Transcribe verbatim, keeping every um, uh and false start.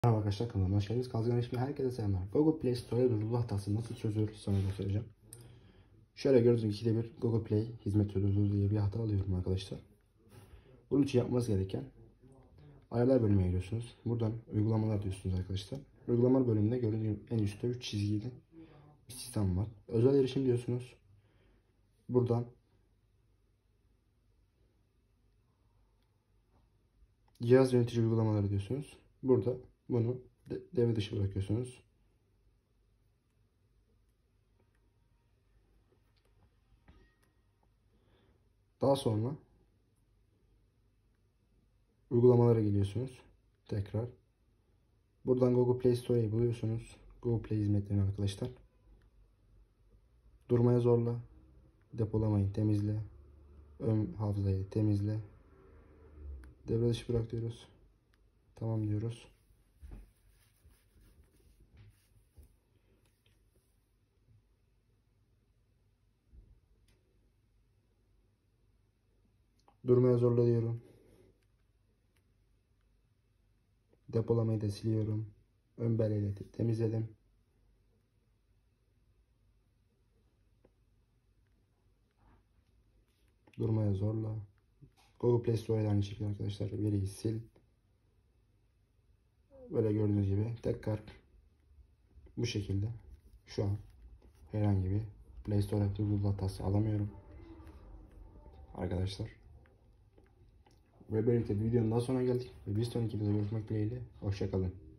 Merhaba arkadaşlar, kanalıma hoş geldiniz. Kazgan Eşmi herkese selamlar. Google Play Store'da durdurulu hatası nasıl çözülür sana göstereceğim. Şöyle gördüğünüz gibi ikide bir Google Play hizmet durdurulu diye bir hata alıyorum arkadaşlar. Bunun için yapmanız gereken ayarlar bölümüne giriyorsunuz. Buradan uygulamalar diyorsunuz arkadaşlar. Uygulamalar bölümünde gördüğünüz gibi en üstte üç çizgili bir sistem var. Özel erişim diyorsunuz. Buradan cihaz yönetici uygulamaları diyorsunuz. Burada bunu devre dışı bırakıyorsunuz. Daha sonra uygulamalara geliyorsunuz. Tekrar. Buradan Google Play Store'yu buluyorsunuz. Google Play hizmetlerini arkadaşlar. Durmaya zorla. Depolamayı temizle. Ön hafızayı temizle. Devre dışı bırak diyoruz. Tamam diyoruz. Durmaya zorla diyorum. Depolamayı da siliyorum. Ön belleğiyle temizledim. Durmaya zorla. Google Play Store'da aynı şekilde arkadaşlar veriyi sil. Böyle gördüğünüz gibi tekrar bu şekilde şu an herhangi bir Play Store durdurulu hatası alamıyorum arkadaşlar. Ve böylelikle videonun daha sonuna geldik. Ve bir sonraki videoda görüşmek dileğiyle. Hoşça kalın.